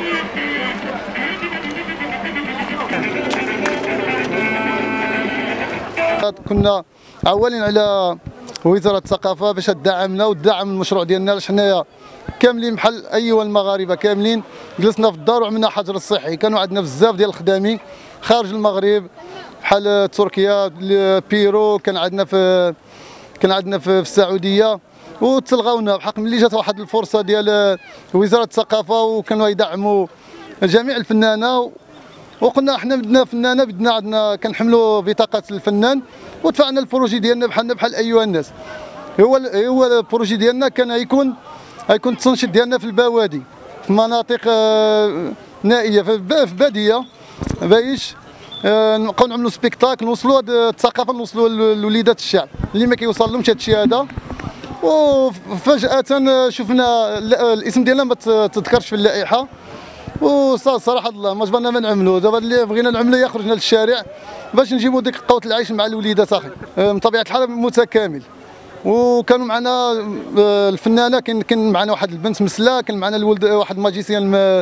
كنا عوالين على وزارة الثقافة باش تدعمنا وتدعم المشروع ديالنا، باش حنايا كاملين بحال ايوا المغاربه كاملين جلسنا في الدار وعملنا حجر الصحي. كانوا عندنا بزاف ديال الخدامين خارج المغرب بحال تركيا، بيرو، كان عندنا في السعوديه، وتلغاونا بحق ملي جات واحد الفرصه ديال وزاره الثقافه وكانوا يدعموا جميع الفنانه، وقلنا حنا بدنا فنانه، بدنا عندنا كنحملوا بطاقه الفنان ودفعنا البروجي ديالنا بحال ايها الناس. هو البروجي ديالنا كان يكون التنشيط ديالنا في البوادي، في مناطق نائيه، في باديه، باش نبقاو نعملوا سبيكتاكل، نوصلوا هاد الثقافه، نوصلوا لوليدات الشعب اللي ما كيوصل لهمش هاد الشيء هذا. وفجاه شفنا الاسم ديالنا ما تذكرش في اللائحه، وصراحه الله ما جبرنا ما نعملوا. دابا اللي بغينا نعملوا خرجنا للشارع باش نجيبوا ديك قوه العيش مع الوليدات اخي. من طبيعه الحال متكامل، وكانوا معنا الفنانه، كان معنا واحد البنت مسله، كان معنا الولد واحد ماجيسيان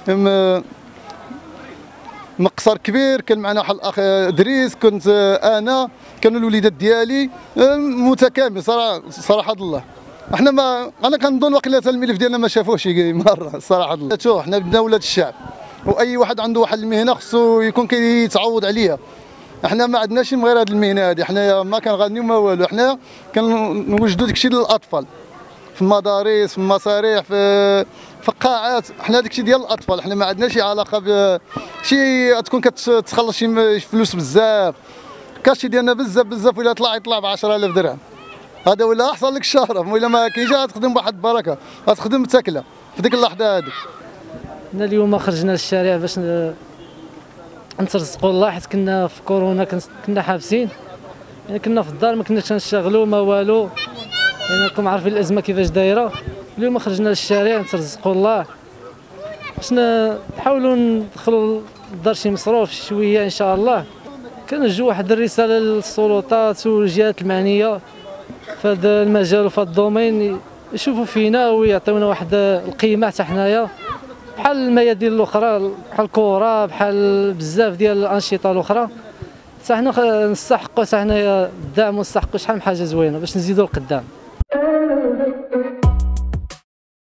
مقصر كبير، كان معنا واحد الاخ ادريس، كنت انا، كانوا الوليدات ديالي، متكامل صراحه الله. انا كنظن واقيلا الملف ديالنا ما شافوهش مره صراحه الله. شوف حنا بدنا ولاد الشعب، واي واحد عنده واحد المهنه خصو يكون كيتعوض عليها. احنا ما عندناش من غير هذه المهنه هذه، حنا ما كنغنيو ما والو، حنا كنوجدوا داكشي للاطفال في المدارس، في المسارح، في القاعات، حنا داكشي ديال الاطفال. حنا ما عندناش شي علاقه بشي تكون كتخلص شي فلوس بزاف. كاشي ديالنا بزاف ولا يطلع ب 10000 درهم، هذا ولا احسن لك الشهر، ولا ما كاينش غتخدم بواحد البركه، غتخدم متاكله في ديك اللحظه هذيك. حنا اليوم خرجنا للشارع باش نترزقوا الله، حيت كنا في كورونا كنا حابسين، يعني كنا في الدار ما كناش كنشتغلوا ما والو، يعني راكم عارفين الازمه كيفاش دايره. اليوم خرجنا للشارع نترزقوا الله باش نحاولوا ندخلوا للدار شي مصروف شويه ان شاء الله. كنوجهوا واحد الرساله للسلطات والجهات المعنيه في هذا المجال وفي هذا الدومين، يشوفوا فينا ويعطيونا واحد القيمه حتى حنايا بحال الميادين الاخرى، بحال الكره، بحال بزاف ديال الانشطه الاخرى. حتى حنا نستحقوا، حتى حنايا الدعم ونستحقوا شحال من حاجه زوينه باش نزيدوا لقدام.